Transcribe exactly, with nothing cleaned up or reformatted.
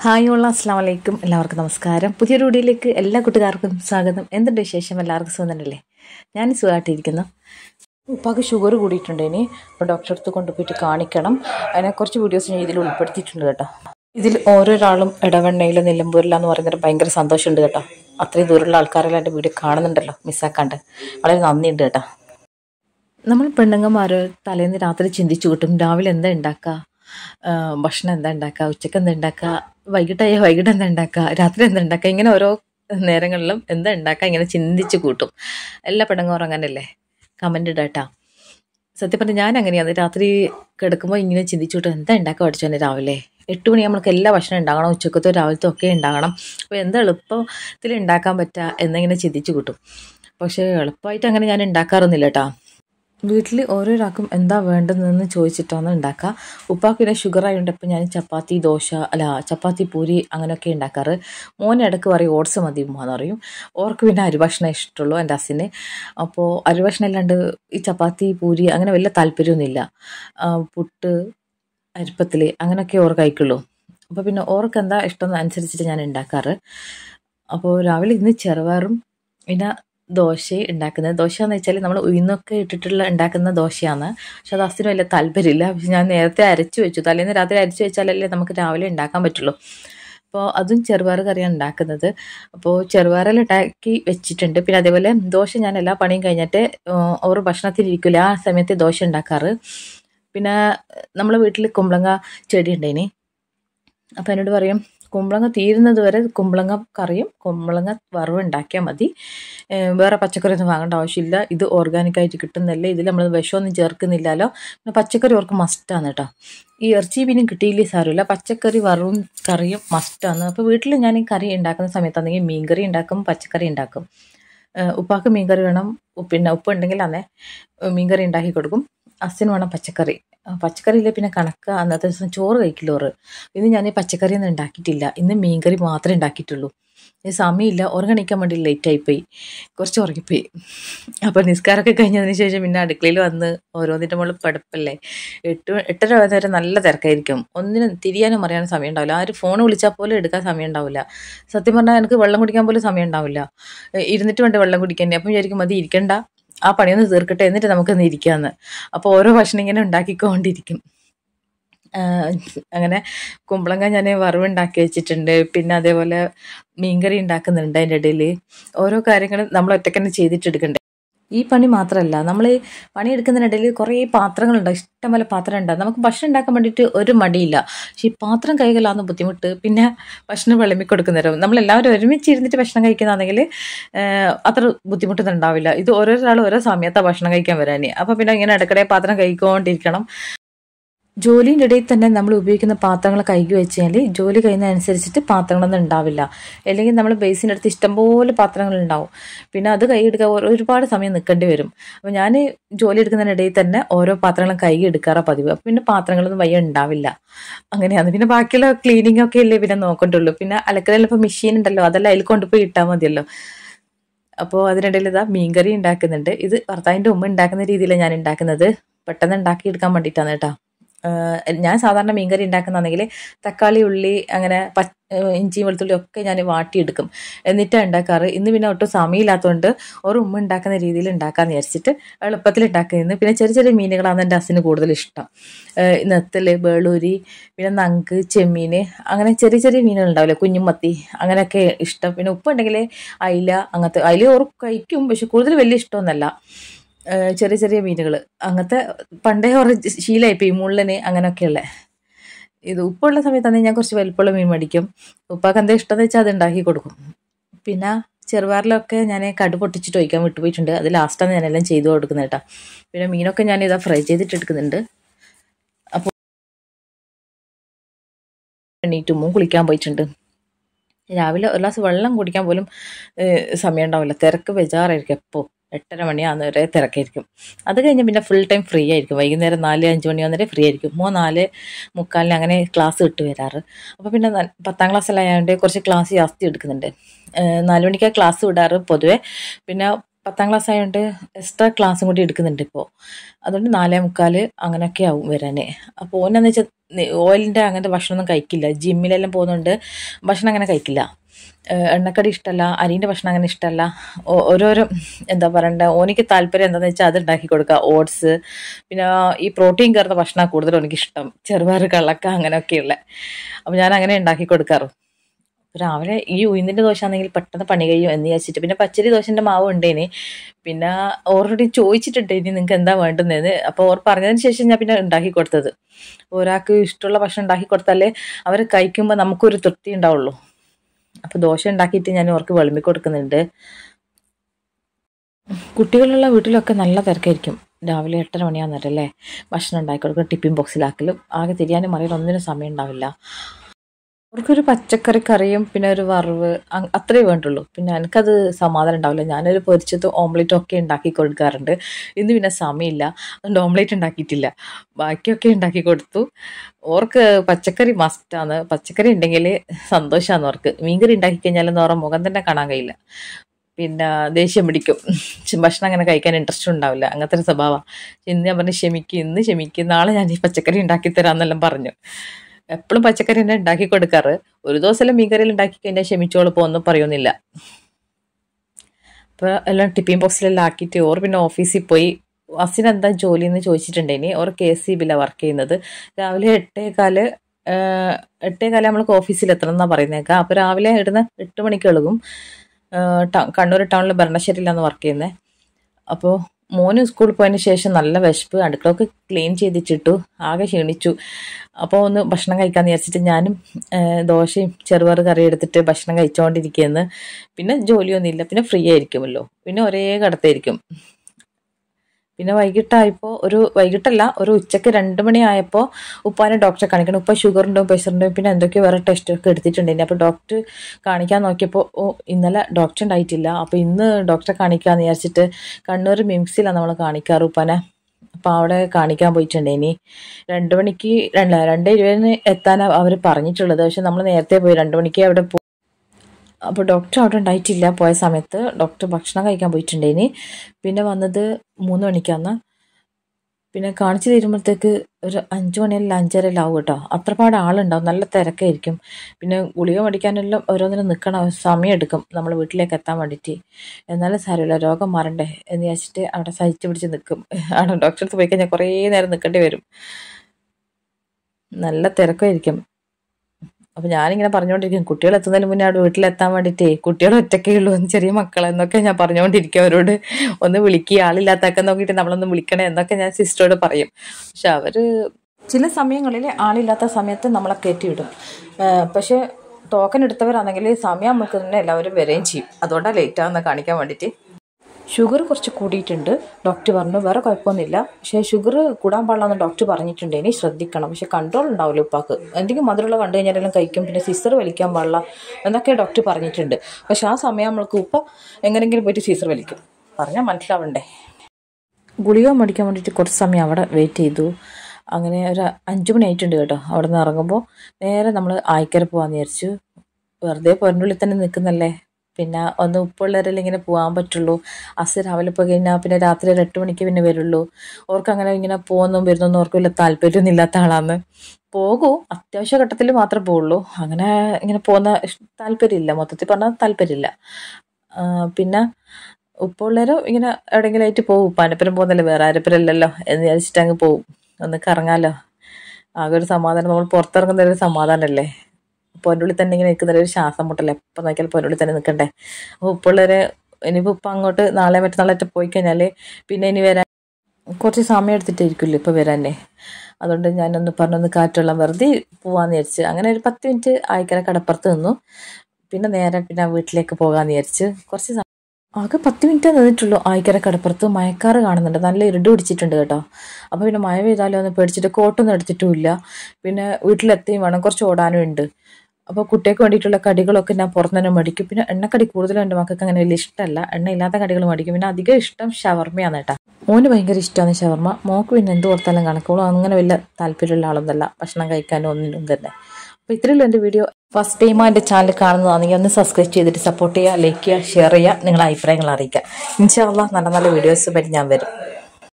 Hi ഓള അസ്സാം വലൈക്കും. എല്ലാവർക്കും നമസ്കാരം. പുതിയൊരു വീഡിയോയിലേക്ക് എല്ലാ കൂട്ടുകാർക്കും സ്വാഗതം. എന്തുണ്ട് വിശേഷം? എല്ലാവർക്കും സുഖം തന്നെയല്ലേ? ഞാൻ സുഖമായിട്ടിരിക്കുന്നു. ഉപ്പാക്ക് ഷുഗർ കൂടിയിട്ടുണ്ട്. ഇനി അപ്പോൾ ഡോക്ടറെ അടുത്ത് കൊണ്ടുപോയിട്ട് കാണിക്കണം. അതിനെ കുറച്ച് വീഡിയോസ് ഞാൻ ഇതിൽ ഉൾപ്പെടുത്തിയിട്ടുണ്ട് കേട്ടോ. ഇതിൽ ഓരോരാളും ഇടവണ്ണയിൽ നിലമ്പൂരിലാന്ന് പറയുന്നത് ഭയങ്കര സന്തോഷമുണ്ട് കേട്ടോ. അത്രയും ദൂരമുള്ള ആൾക്കാരെല്ലാം എൻ്റെ വീഡിയോ കാണുന്നുണ്ടല്ലോ, മിസ്സാക്കാണ്ട്. വളരെ നന്ദിയുണ്ട് കേട്ടോ. നമ്മൾ പെണ്ണുങ്ങന്മാർ തലേന്ന് രാത്രി ചിന്തിച്ചു കിട്ടും, രാവിലെ എന്താ ഉണ്ടാക്കുക, ഭക്ഷണം എന്താ ഉണ്ടാക്കുക, ഉച്ചയ്ക്ക് എന്താ ഉണ്ടാക്കുക, വൈകിട്ടായ വൈകിട്ട് എന്താ ഉണ്ടാക്കുക, രാത്രി എന്താ ഉണ്ടാക്കുക, ഇങ്ങനെ ഓരോ നേരങ്ങളിലും എന്താ ഉണ്ടാക്കുക ഇങ്ങനെ ചിന്തിച്ച് കൂട്ടും. എല്ലാ പെണ്ണുങ്ങളും അങ്ങനെയല്ലേ? കമൻ്റ് ഇടാട്ടാ. സത്യം പറഞ്ഞാൽ ഞാൻ അങ്ങനെയാണ്. രാത്രി കിടക്കുമ്പോൾ ഇങ്ങനെ ചിന്തിച്ചു കൂട്ടും, എന്താ ഉണ്ടാക്കുക പഠിച്ചോന്നെ. രാവിലെ എട്ട് മണി നമ്മൾക്ക് എല്ലാ ഭക്ഷണം ഉണ്ടാകണം, ഉച്ചക്കത്തോ രാവിലത്തോ ഒക്കെ ഉണ്ടാകണം. അപ്പോൾ എന്താ എളുപ്പത്തിൽ ഉണ്ടാക്കാൻ പറ്റുക എന്നിങ്ങനെ ചിന്തിച്ച് കൂട്ടും. പക്ഷേ എളുപ്പമായിട്ട് അങ്ങനെ ഞാൻ ഉണ്ടാക്കാറൊന്നുമില്ല കേട്ടോ. വീട്ടിൽ ഓരോരാൾക്കും എന്താ വേണ്ടതെന്ന് ചോദിച്ചിട്ടാണ് ഉണ്ടാക്കുക. ഉപ്പാക്ക് പിന്നെ ഷുഗർ ആയതുകൊണ്ട് ഇപ്പം ഞാൻ ചപ്പാത്തി, ദോശ അല്ല ചപ്പാത്തി, പൂരി അങ്ങനെയൊക്കെ ഉണ്ടാക്കാറ്. മോൻ ഇടയ്ക്ക് പറയും ഓട്സ് മതി ഉമ്മ എന്ന് പറയും. ഓർക്ക് പിന്നെ അരിഭക്ഷണം ഇഷ്ടമുള്ളൂ എൻ്റെ അസിന്. അപ്പോൾ അരിഭക്ഷണം ഇല്ലാണ്ട് ഈ ചപ്പാത്തി, പൂരി അങ്ങനെ വലിയ താല്പര്യമൊന്നുമില്ല. പുട്ട്, അരിപ്പത്തിൽ അങ്ങനെയൊക്കെ ഓർ കഴിക്കുള്ളൂ. അപ്പോൾ പിന്നെ ഓർക്ക് എന്താ ഇഷ്ടം അനുസരിച്ചിട്ട് ഞാൻ ഉണ്ടാക്കാറ്. അപ്പോൾ രാവിലെ ഇന്ന് ചെറുപയറും പിന്നെ ദോശ ഉണ്ടാക്കുന്നത്. ദോശ എന്ന് വെച്ചാൽ നമ്മൾ ഉഴുന്നൊക്കെ ഇട്ടിട്ടുള്ള ഉണ്ടാക്കുന്ന ദോശയാണ്. പക്ഷെ അത് അസിന് വലിയ താല്പര്യമില്ല. പക്ഷെ ഞാൻ നേരത്തെ അരച്ചു വെച്ചു. തലേന്ന് രാത്രി അരച്ചു വെച്ചാലല്ലേ നമുക്ക് രാവിലെ ഉണ്ടാക്കാൻ പറ്റുള്ളൂ. അപ്പോൾ അതും ചെറുപയർ കറിയാണ് ഉണ്ടാക്കുന്നത്. അപ്പോൾ ചെറുപയറെല്ലാം ഉണ്ടാക്കി വെച്ചിട്ടുണ്ട്. പിന്നെ അതേപോലെ ദോശ ഞാൻ എല്ലാ പണിയും കഴിഞ്ഞിട്ട് ഓർ ഭക്ഷണത്തിനിരിക്കില്ല, ആ സമയത്ത് ദോശ ഉണ്ടാക്കാറ്. പിന്നെ നമ്മളെ വീട്ടിൽ കുമ്പളങ്ങ ചെടി ഉണ്ടേനി. അപ്പോൾ എന്നോട് പറയും കുമ്പളങ്ങ തീരുന്നത് വരെ കുമ്പളങ്ങ കറിയും കുമ്പളങ്ങ വറവ് ഉണ്ടാക്കിയാൽ മതി, വേറെ പച്ചക്കറി ഒന്നും വാങ്ങേണ്ട ആവശ്യമില്ല, ഇത് ഓർഗാനിക്കായിട്ട് കിട്ടുന്നല്ലേ, ഇതിൽ നമ്മൾ വിഷമൊന്നും ചേർക്കുന്നില്ലല്ലോ. പിന്നെ പച്ചക്കറി ഓർക്ക് മസ്റ്റാണ് കേട്ടോ. ഈ ഇറച്ചി മീനും കിട്ടിയില്ലേ സാരമില്ല, പച്ചക്കറി വറവും കറിയും മസ്റ്റാണ്. അപ്പോൾ വീട്ടിൽ ഞാൻ ഈ കറി ഉണ്ടാക്കുന്ന സമയത്താണെങ്കിൽ മീൻകറി ഉണ്ടാക്കും, പച്ചക്കറി ഉണ്ടാക്കും. ഉപ്പാക്ക് മീൻകറി വേണം, പിന്നെ ഉപ്പ് ഉണ്ടെങ്കിൽ അന്നേ മീൻകറി ഉണ്ടാക്കി കൊടുക്കും. അസിന് വേണം പച്ചക്കറി. പച്ചക്കറിയില്ലേ പിന്നെ കണക്ക് അന്നത്തെ ദിവസം ചോറ് കഴിക്കില്ലോറ്. ഇന്ന് ഞാൻ പച്ചക്കറിയൊന്നും ഉണ്ടാക്കിയിട്ടില്ല, ഇന്ന് മീൻകറി മാത്രമേ ഉണ്ടാക്കിയിട്ടുള്ളൂ. ഇത് സമയമില്ല, ഉറങ്ങണിക്കാൻ വേണ്ടി ലേറ്റായിപ്പോയി, കുറച്ച് ഉറങ്ങിപ്പോയി. അപ്പോൾ നിസ്കാരമൊക്കെ കഴിഞ്ഞതിന് ശേഷം പിന്നെ അടുക്കളയിൽ വന്ന് ഓരോന്നിൻ്റെ മുകളിൽ പടപ്പല്ലേ. എട്ട് എട്ടര വരെ നല്ല തിരക്കായിരിക്കും. ഒന്നിനും തിരിയാനും അറിയാനും സമയം ഉണ്ടാവില്ല. ആരും ഫോൺ വിളിച്ചാൽ പോലും എടുക്കാൻ സമയം ഉണ്ടാവില്ല. സത്യം പറഞ്ഞാൽ എനിക്ക് വെള്ളം കുടിക്കാൻ പോലും സമയം ഉണ്ടാവില്ല. ഇരുന്നിട്ട് വേണ്ട വെള്ളം കുടിക്കാൻ. അപ്പം വിചാരിക്കും മതി ഇരിക്കണ്ട, ആ പണിയൊന്ന് തീർക്കട്ടെ എന്നിട്ട് നമുക്കൊന്ന് ഇരിക്കാമെന്ന്. അപ്പോൾ ഓരോ ഭക്ഷണം ഇങ്ങനെ ഉണ്ടാക്കിക്കൊണ്ടിരിക്കും. അങ്ങനെ കുമ്പളങ്ങ ഞാൻ വറവുണ്ടാക്കി വെച്ചിട്ടുണ്ട്. പിന്നെ അതേപോലെ മീൻകറി ഉണ്ടാക്കുന്നുണ്ട്. അതിൻ്റെ ഇടയിൽ ഓരോ കാര്യങ്ങളും നമ്മൾ ഒറ്റയ്ക്ക് തന്നെ ചെയ്തിട്ടെടുക്കണ്ടേ. ഈ പണി മാത്രമല്ല, നമ്മൾ പണിയെടുക്കുന്നതിനിടയിൽ കുറേ പാത്രങ്ങളുണ്ടാവും, ഇഷ്ടംപോലെ പാത്രം ഉണ്ടാകും. നമുക്ക് ഭക്ഷണം ഉണ്ടാക്കാൻ വേണ്ടിയിട്ട് ഒരു മടിയില്ല. പക്ഷേ ഈ പാത്രം കൈകളാണ് ബുദ്ധിമുട്ട്. പിന്നെ ഭക്ഷണം വിളമ്പി കൊടുക്കുന്നേരം നമ്മളെല്ലാവരും ഒരുമിച്ച് ഇരുന്നിട്ട് ഭക്ഷണം കഴിക്കുന്നതാണെങ്കിൽ അത്ര ബുദ്ധിമുട്ടൊന്നും ഉണ്ടാവില്ല. ഇത് ഓരോരാൾ ഓരോ സമയത്താണ് ഭക്ഷണം കഴിക്കാൻ വരാൻ. അപ്പോൾ പിന്നെ ഇങ്ങനെ ഇടയ്ക്കിടെ പാത്രം കഴിക്കൊണ്ടിരിക്കണം. ജോലിൻ്റെ ഇടയിൽ തന്നെ നമ്മൾ ഉപയോഗിക്കുന്ന പാത്രങ്ങൾ കഴുകി വെച്ച് കഴിഞ്ഞാൽ ജോലി കഴിയുന്നതനുസരിച്ചിട്ട് പാത്രങ്ങളൊന്നും ഉണ്ടാവില്ല. അല്ലെങ്കിൽ നമ്മൾ ബേസിൻ്റെ അടുത്ത് ഇഷ്ടംപോലെ പാത്രങ്ങളുണ്ടാവും. പിന്നെ അത് കൈയെടുക്കാൻ ഒരുപാട് സമയം നിൽക്കേണ്ടി വരും. അപ്പോൾ ഞാൻ ജോലി എടുക്കുന്നതിനിടയിൽ തന്നെ ഓരോ പാത്രങ്ങളും കഴുകി എടുക്കാറാണ് പതിവ്. അപ്പോൾ പിന്നെ പാത്രങ്ങളൊന്നും വയ്യ ഉണ്ടാവില്ല. അങ്ങനെയാണ്. പിന്നെ ബാക്കിയുള്ള ക്ലീനിങ് ഒക്കെ അല്ലേ പിന്നെ നോക്കണ്ടുള്ളൂ. പിന്നെ അലക്കലെല്ലാം ഇപ്പോൾ മെഷീൻ ഉണ്ടല്ലോ, അതെല്ലാം അതിൽ കൊണ്ടുപോയി ഇട്ടാൽ മതിയല്ലോ. അപ്പോൾ അതിനിടയിൽ ഇതാ മീൻകറി ഉണ്ടാക്കുന്നുണ്ട്. ഇത് ഭർത്താവിൻ്റെ ഉമ്മ ഉണ്ടാക്കുന്ന രീതിയിലാണ് ഞാൻ ഉണ്ടാക്കുന്നത്. പെട്ടെന്ന് ഉണ്ടാക്കി എടുക്കാൻ വേണ്ടിയിട്ടാണ് കേട്ടോ. ഞാൻ സാധാരണ മീൻകറി ഉണ്ടാക്കുന്നതാണെങ്കിൽ തക്കാളി, ഉള്ളി അങ്ങനെ പ ഇഞ്ചി വെളുത്തുള്ളി ഒക്കെ ഞാൻ വാട്ടിയെടുക്കും, എന്നിട്ടാണ് ഉണ്ടാക്കാറ്. ഇന്ന് പിന്നെ ഒട്ടും സമയമില്ലാത്തതുകൊണ്ട് ഒരു ഉമ്മ ഉണ്ടാക്കുന്ന രീതിയിൽ ഉണ്ടാക്കാമെന്ന് വിചാരിച്ചിട്ട് എളുപ്പത്തിൽ ഉണ്ടാക്കുന്നത്. പിന്നെ ചെറിയ ചെറിയ മീനുകളാണ് എൻ്റെ അസിന് കൂടുതൽ ഇഷ്ടം. നെത്തല്, ബേളൂരി, പിന്നെ നങ്ക്, ചെമ്മീൻ, അങ്ങനെ ചെറിയ ചെറിയ മീനുകൾ ഉണ്ടാവില്ലേ, കുഞ്ഞുമത്തി, അങ്ങനെയൊക്കെ ഇഷ്ടം. പിന്നെ ഉപ്പുണ്ടെങ്കിൽ അയില, അങ്ങനത്തെ അയില ഓർ കഴിക്കും, പക്ഷെ കൂടുതൽ വലിയ ഇഷ്ടമൊന്നുമല്ല. ചെറിയ ചെറിയ മീനുകൾ അങ്ങനത്തെ പണ്ടേ കുറേ ശീലമായിപ്പോയി, മുള്ളന് അങ്ങനെയൊക്കെയുള്ള. ഇത് ഉപ്പുള്ള സമയത്താണെങ്കിൽ ഞാൻ കുറച്ച് വലിപ്പമുള്ള മീൻ മേടിക്കും. ഉപ്പാക്ക് എന്താ ഇഷ്ടമെന്ന് വെച്ചാൽ അത് ഉണ്ടാക്കി കൊടുക്കും. പിന്നെ ചെറുപയറിലൊക്കെ ഞാൻ കടു പൊട്ടിച്ചിട്ട് ഒഴിക്കാൻ വിട്ടുപോയിട്ടുണ്ട്. അത് ലാസ്റ്റാണ് ഞാനെല്ലാം ചെയ്തു കൊടുക്കുന്നത് കേട്ടോ. പിന്നെ മീനൊക്കെ ഞാൻ ഇതാ ഫ്രൈ ചെയ്തിട്ട് എടുക്കുന്നുണ്ട്. അപ്പോൾ എണീറ്റ് ഉമ്മും കുളിക്കാൻ പോയിട്ടുണ്ട്. രാവിലെ ഒരു ഗ്ലാസ് വെള്ളം കുടിക്കാൻ പോലും സമയം ഉണ്ടാവില്ല. തിരക്ക് ബേജാറായിരിക്കും. എപ്പോൾ എട്ടര മണിയാകുന്ന വരെ തിരക്കായിരിക്കും. അത് കഴിഞ്ഞ് പിന്നെ ഫുൾ ടൈം ഫ്രീ ആയിരിക്കും. വൈകുന്നേരം നാല് അഞ്ച് മണി വരെ ഫ്രീ ആയിരിക്കും. മോ നാല് മുക്കാലിന് അങ്ങനെ ക്ലാസ് വിട്ട് വരാറ്. അപ്പോൾ പിന്നെ പത്താം ക്ലാസ്സിലായതുകൊണ്ട് കുറച്ച് ക്ലാസ് ജാസ്തി എടുക്കുന്നുണ്ട്. നാല് മണിക്കാണ് ക്ലാസ് വിടാറ് പൊതുവെ. പിന്നെ പത്താം ക്ലാസ് ആയതുകൊണ്ട് എക്സ്ട്രാ ക്ലാസ്സും കൂടി എടുക്കുന്നുണ്ട് ഇപ്പോൾ. അതുകൊണ്ട് നാലേ മുക്കാൽ അങ്ങനെയൊക്കെ ആവും വരാൻ. അപ്പോൾ ഓനെന്ന് വെച്ചാൽ ഓയിലിൻ്റെ അങ്ങനത്തെ ഭക്ഷണമൊന്നും കഴിക്കില്ല. ജിമ്മിലെല്ലാം പോകുന്നുണ്ട് ഭക്ഷണം അങ്ങനെ കഴിക്കില്ല. എണ്ണക്കടി ഇഷ്ടമല്ല, അരിൻ്റെ ഭക്ഷണം അങ്ങനെ ഇഷ്ടമല്ല. ഓരോരോ എന്താ പറയണ്ടേ, ഓനിക്ക് താല്പര്യം എന്താണെന്ന് വെച്ചാൽ അത് ഉണ്ടാക്കി കൊടുക്കുക. ഓട്സ്, പിന്നെ ഈ പ്രോട്ടീൻ കയറുന്ന ഭക്ഷണമാണ് കൂടുതലും എനിക്കിഷ്ടം. ചെറുപയർ, കള്ളക്ക അങ്ങനെയൊക്കെയുള്ള. അപ്പോൾ ഞാൻ അങ്ങനെ ഉണ്ടാക്കി കൊടുക്കാറ്. രാവിലെ ഈ ഉഴുന്നിൻ്റെ ദോശ ആണെങ്കിൽ പെട്ടെന്ന് പണി കഴിയും എന്ന് വിചാരിച്ചിട്ട്. പിന്നെ പച്ചരി ദോശൻ്റെ മാവ് ഉണ്ടേന്. പിന്നെ ഓൾറെഡി ചോദിച്ചിട്ടുണ്ട് ഇനി നിങ്ങൾക്ക് എന്താ വേണ്ടുന്നതെന്ന്. അപ്പോൾ ഓർ പറഞ്ഞതിന് ശേഷം ഞാൻ പിന്നെ ഉണ്ടാക്കി കൊടുത്തത്. ഒരാൾക്ക് ഇഷ്ടമുള്ള ഭക്ഷണം ഉണ്ടാക്കി കൊടുത്താലേ അവർ കഴിക്കുമ്പോൾ നമുക്കൊരു തൃപ്തി ഉണ്ടാവുള്ളൂ. അപ്പോൾ ദോശ ഉണ്ടാക്കിയിട്ട് ഞാൻ അവർക്ക് വിളമ്പി കൊടുക്കുന്നുണ്ട്. കുട്ടികളുള്ള വീട്ടിലൊക്കെ നല്ല തിരക്കായിരിക്കും. രാവിലെ എട്ടര മണിയാകുന്നേരല്ലേ ഭക്ഷണം ഉണ്ടാക്കി കൊടുക്കും, ടിഫിൻ ബോക്സിലാക്കലും. ആകെ തിരിയാനും മറിയാനും ഒന്നിനും സമയം ഉണ്ടാവില്ല. അവർക്കൊരു പച്ചക്കറി കറിയും പിന്നെ ഒരു വറവ് അത്രേ വേണ്ടുള്ളൂ. പിന്നെ എനിക്കത് സമാധാനം ഉണ്ടാവില്ല. ഞാനൊരു പൊരിച്ചത് ഓംലെറ്റും ഒക്കെ ഉണ്ടാക്കി കൊടുക്കാറുണ്ട്. ഇന്ന് പിന്നെ സമയമില്ല, അതുകൊണ്ട് ഓംലെറ്റ് ഉണ്ടാക്കിയിട്ടില്ല. ബാക്കിയൊക്കെ ഉണ്ടാക്കി കൊടുത്തു. ഓർക്ക് പച്ചക്കറി മസ്റ്റാണ്. പച്ചക്കറി ഉണ്ടെങ്കിൽ സന്തോഷമാണ് അവർക്ക്. മീൻകറി ഉണ്ടാക്കി കഴിഞ്ഞാലൊന്നും അവരുടെ മുഖം തന്നെ കാണാൻ കഴിയില്ല. പിന്നെ ദേഷ്യം പിടിക്കും. ഭക്ഷണം അങ്ങനെ കഴിക്കാൻ ഇൻട്രസ്റ്റ് ഉണ്ടാവില്ല. അങ്ങനത്തെ ഒരു സ്വഭാവമാണ്. ഇന്ന് ഞാൻ പറഞ്ഞു ക്ഷമിക്കും, ഇന്ന് ക്ഷമിക്കും, നാളെ ഞാൻ ഈ പച്ചക്കറി ഉണ്ടാക്കി തരാമെന്നെല്ലാം പറഞ്ഞു. എപ്പോഴും പച്ചക്കറി തന്നെ ഉണ്ടാക്കി കൊടുക്കാറ്. ഒരു ദിവസം മീൻകറിയിൽ ഉണ്ടാക്കി കഴിഞ്ഞാൽ ക്ഷമിച്ചോളൂ പോകുന്നു പറയുന്നില്ല. അപ്പോൾ എല്ലാം ടിഫിൻ ബോക്സിലെല്ലാം ആക്കിയിട്ട് ഓർ പിന്നെ ഓഫീസിൽ പോയി. അസിന് എന്താ ജോലി എന്ന് ചോദിച്ചിട്ടുണ്ടേനി. ഓർ കെ എസ് സി ബിയിലാണ് വർക്ക് ചെയ്യുന്നത്. രാവിലെ എട്ടേകാല് എട്ടേകാല് നമ്മൾക്ക് ഓഫീസിൽ എത്തണം എന്നാണ് പറയുന്നേക്കാം. അപ്പോൾ രാവിലെ ഇടുന്ന എട്ട് മണിക്ക് എളുകും. കണ്ണൂർ ടൗണിൽ ഭരണശ്ശേരിയിലാണ് വർക്ക് ചെയ്യുന്നത്. അപ്പോൾ മോന് സ്കൂളിൽ പോയതിന് ശേഷം നല്ല വിശപ്പ്, അടുക്കളൊക്കെ ക്ലീൻ ചെയ്തിട്ടിട്ടു, ആകെ ക്ഷീണിച്ചു. അപ്പോൾ ഒന്ന് ഭക്ഷണം കഴിക്കാമെന്ന് വിചാരിച്ചിട്ട് ഞാനും ദോശയും ചെറുപയർ കറി എടുത്തിട്ട് ഭക്ഷണം കഴിച്ചുകൊണ്ടിരിക്കുകയെന്ന്. പിന്നെ ജോലിയൊന്നുമില്ല, പിന്നെ ഫ്രീ ആയിരിക്കുമല്ലോ, പിന്നെ ഒരേ കിടത്തായിരിക്കും. പിന്നെ വൈകിട്ടായപ്പോൾ ഒരു വൈകിട്ടല്ല ഒരു ഉച്ചയ്ക്ക് രണ്ട് മണി ആയപ്പോൾ ഉപ്പാനെ ഡോക്ടറെ കാണിക്കണം. ഉപ്പ ഷുഗറുണ്ടോ പ്രഷറുണ്ടോ പിന്നെ എന്തൊക്കെയോ വേറെ ടെസ്റ്റൊക്കെ എടുത്തിട്ടുണ്ടായിരുന്നു. അപ്പോൾ ഡോക്ടർ കാണിക്കാൻ നോക്കിയപ്പോൾ ഓ ഇന്നലെ ഡോക്ടർ ഉണ്ടായിട്ടില്ല. അപ്പോൾ ഇന്ന് ഡോക്ടറെ കാണിക്കാമെന്ന് വിചാരിച്ചിട്ട് കണ്ണൂർ മിംസിലാണ് നമ്മൾ കാണിക്കാറ് ഉപ്പാനെ. അപ്പോൾ അവിടെ കാണിക്കാൻ പോയിട്ടുണ്ടേനി. രണ്ട് മണിക്ക് രണ്ട് രണ്ട് ഇരുപതിന് എത്താനാണ് അവർ പറഞ്ഞിട്ടുള്ളത്. പക്ഷെ നമ്മൾ നേരത്തെ പോയി, രണ്ട് മണിക്ക് അവിടെ പോയി. അപ്പോൾ ഡോക്ടർ അവിടെ ഉണ്ടായിട്ടില്ല. പോയ സമയത്ത് ഡോക്ടർ ഭക്ഷണം കഴിക്കാൻ പോയിട്ടുണ്ടേനി. പിന്നെ വന്നത് മൂന്ന് മണിക്കാണ്. പിന്നെ കാണിച്ചു തരുമ്പോഴത്തേക്ക് ഒരു അഞ്ച് മണിയല്ല അഞ്ചരയെല്ലാം ആവും കേട്ടോ. അത്രപാട് ആളുണ്ടാവും, നല്ല തിരക്കായിരിക്കും. പിന്നെ ഗുളിക മേടിക്കാനെല്ലാം ഓരോന്നിനും നിൽക്കണം, സമയം എടുക്കും നമ്മൾ വീട്ടിലേക്ക് എത്താൻ വേണ്ടിയിട്ട്. എന്നാലും സാരമില്ല, രോഗം മാറണ്ടേ എന്ന് വിചാരിച്ചിട്ട് അവിടെ സഹിച്ച് പിടിച്ച് നിൽക്കും. അവിടെ ഡോക്ടറെ അടുത്ത് പോയി കഴിഞ്ഞാൽ കുറേ നേരം നിൽക്കേണ്ടി വരും, നല്ല തിരക്കായിരിക്കും. അപ്പോൾ ഞാനിങ്ങനെ പറഞ്ഞുകൊണ്ടിരിക്കും, കുട്ടികൾ എത്തുന്നതിന് മുന്നേ അവിടെ വീട്ടിലെത്താൻ വേണ്ടിയിട്ടേ, കുട്ടികൾ ഒറ്റയ്ക്കേ ഉള്ളൂ, ചെറിയ മക്കളെന്നൊക്കെ ഞാൻ പറഞ്ഞുകൊണ്ടിരിക്കും അവരോട്. ഒന്ന് വിളിക്കുക, ആളില്ലാത്തൊക്കെ നോക്കിയിട്ട് നമ്മളൊന്ന് വിളിക്കണേ എന്നൊക്കെ ഞാൻ സിസ്റ്ററോട് പറയും. പക്ഷെ അവർ ചില സമയങ്ങളിൽ ആളില്ലാത്ത സമയത്ത് നമ്മളെ കയറ്റിവിടും. പക്ഷെ ടോക്കൺ എടുത്തവരാണെങ്കിൽ സമയം നമുക്ക് തന്നെ എല്ലാവരും വരികയും ചെയ്യും. അതുകൊണ്ടാണ് ലേറ്റാകുന്ന കാണിക്കാൻ വേണ്ടിയിട്ട്. ഷുഗർ കുറച്ച് കൂടിയിട്ടുണ്ട്. ഡോക്ടർ പറഞ്ഞു വേറെ കുഴപ്പമൊന്നുമില്ല, പക്ഷേ ഷുഗർ കൂടാൻ പാടില്ലെന്ന് ഡോക്ടർ പറഞ്ഞിട്ടുണ്ട്. ഇനി ശ്രദ്ധിക്കണം, പക്ഷെ കൺട്രോൾ ഉണ്ടാവില്ല ഉപ്പാക്ക്. എന്തെങ്കിലും മധുരമുള്ള കണ്ടു കഴിഞ്ഞാലെല്ലാം കഴിക്കും, പിന്നെ സിസർ വലിക്കാൻ പാടില്ല എന്നൊക്കെ ഡോക്ടർ പറഞ്ഞിട്ടുണ്ട്. പക്ഷെ ആ സമയം നമ്മൾക്ക് ഉപ്പ എങ്ങനെയെങ്കിലും പോയിട്ട് സിസർ വലിക്കും, പറഞ്ഞാൽ മനസ്സിലാവണ്ടേ. ഗുളിക മേടിക്കാൻ വേണ്ടിയിട്ട് കുറച്ച് സമയം അവിടെ വെയിറ്റ് ചെയ്തു. അങ്ങനെ ഒരു അഞ്ചു മണി ആയിട്ടുണ്ട് കേട്ടോ. അവിടെ നിന്ന് ഇറങ്ങുമ്പോൾ നേരെ നമ്മൾ ആയിക്കര പോകാമെന്ന് വിചാരിച്ചു. വെറുതെ പൊരനുള്ളിൽ തന്നെ നിൽക്കുന്നല്ലേ, പിന്നെ ഒന്ന് ഉപ്പുള്ളവരെല്ലാം ഇങ്ങനെ പോകാൻ പറ്റുള്ളൂ. അസ് രാവിലെ പോയി കഴിഞ്ഞാൽ പിന്നെ രാത്രി ഒരു എട്ട് മണിക്ക് പിന്നെ വരുള്ളൂ. ഓർക്ക് അങ്ങനെ ഇങ്ങനെ പോകുന്നതും വരുന്നൊന്നും ഓർക്ക് വലിയ താല്പര്യമൊന്നും ഇല്ലാത്ത ആളാണ്. പോകൂ, അത്യാവശ്യ ഘട്ടത്തിൽ മാത്രമേ പോവുള്ളൂ. അങ്ങനെ ഇങ്ങനെ പോകുന്ന താല്പര്യമില്ല, മൊത്തത്തിൽ പറഞ്ഞാൽ താല്പര്യമില്ല. പിന്നെ ഉപ്പുള്ളവരും ഇങ്ങനെ എവിടെയെങ്കിലും ആയിട്ട് പോകും. ഉപ്പാനപ്പുരം പോകുന്നല്ലേ, വേറെ ആരപ്പുരമല്ലല്ലോ എന്ന് വിചാരിച്ചിട്ട് അങ്ങ് പോവും. ഒന്ന് കറങ്ങാമല്ലോ, ആകെ ഒരു സമാധാനം. നമ്മൾ പുറത്തിറങ്ങുന്ന ഒരു സമാധാനമല്ലേ. പൊന്നുള്ളിൽ തന്നെ ഇങ്ങനെ നിൽക്കുന്ന ഒരു ശ്വാസം മുട്ടല്ലേ, എപ്പോൾ നോക്കിയാൽ പൊന്നുള്ളിൽ തന്നെ നിൽക്കണ്ടേ. അപ്പോൾ ഉപ്പുള്ളവരെ ഇനിയിപ്പോൾ ഉപ്പം അങ്ങോട്ട് നാളെ മറ്റന്നാളായിട്ട് പോയി കഴിഞ്ഞാൽ പിന്നെ ഇനി വരാൻ കുറച്ച് സമയം എടുത്തിട്ടായിരിക്കുമല്ലോ ഇപ്പോൾ വരാനേ. അതുകൊണ്ട് ഞാനൊന്ന് പറഞ്ഞൊന്ന് കാറ്റുള്ള വെറുതെ പോകാമെന്ന് വിചാരിച്ച് അങ്ങനെ ഒരു പത്ത് മിനിറ്റ് ആയിക്കര കടപ്പുറത്ത് നിന്നു. പിന്നെ നേരെ പിന്നെ വീട്ടിലേക്ക് പോകാമെന്ന് വിചാരിച്ച് കുറച്ച് സമയം ആകെ പത്ത് മിനിറ്റേ നിന്നിട്ടുള്ളൂ. ആയിക്കര കടപ്പുറത്ത് മഴക്കാറ് കാണുന്നുണ്ട്, നല്ല ഇരുട് പിടിച്ചിട്ടുണ്ട് കേട്ടോ. അപ്പോൾ പിന്നെ മഴ പെയ്താലോ ഒന്ന് പേടിച്ചിട്ട് കോട്ടൊന്നും എടുത്തിട്ടുമില്ല. പിന്നെ വീട്ടിലെത്തുകയും വേണം, കുറച്ച് ഓടാനും ഉണ്ട്. അപ്പോൾ കുട്ടികൾക്ക് വേണ്ടിയിട്ടുള്ള കടികളൊക്കെ ഞാൻ പുറത്ത് തന്നെ മേടിക്കും. പിന്നെ എണ്ണക്കടി കൂടുതലും എൻ്റെ മക്കൾക്ക് അങ്ങനെ വലിയ ഇഷ്ടമല്ല, എണ്ണയില്ലാത്ത കടികൾ മേടിക്കും. പിന്നെ അധികം ഇഷ്ടം ഷവർമ്മയാണ് കേട്ടോ. മോന് ഭയങ്കര ഇഷ്ടമാണ് ഷവർമ്മ. മോക്ക് പിന്നെ എന്ത് ഓർത്താലും കണക്കോളും അങ്ങനെ വലിയ താല്പര്യമുള്ള ആളൊന്നുമല്ല ഭക്ഷണം കഴിക്കാനും ഒന്നിനും തന്നെ. അപ്പോൾ ഇത്രയുള്ളൂ എൻ്റെ വീഡിയോ. ഫസ്റ്റ് ടൈം എൻ്റെ ചാനൽ കാണുന്നതാണെങ്കിൽ ഒന്ന് സബ്സ്ക്രൈബ് ചെയ്തിട്ട് സപ്പോർട്ട് ചെയ്യുക, ലൈക്ക് ചെയ്യുക, ഷെയർ ചെയ്യുക, നിങ്ങളുടെ അഭിപ്രായങ്ങൾ അറിയിക്കുക. ഇൻഷാ അല്ലാഹ് നല്ല നല്ല വീഡിയോസ് പറ്റി ഞാൻ വരും.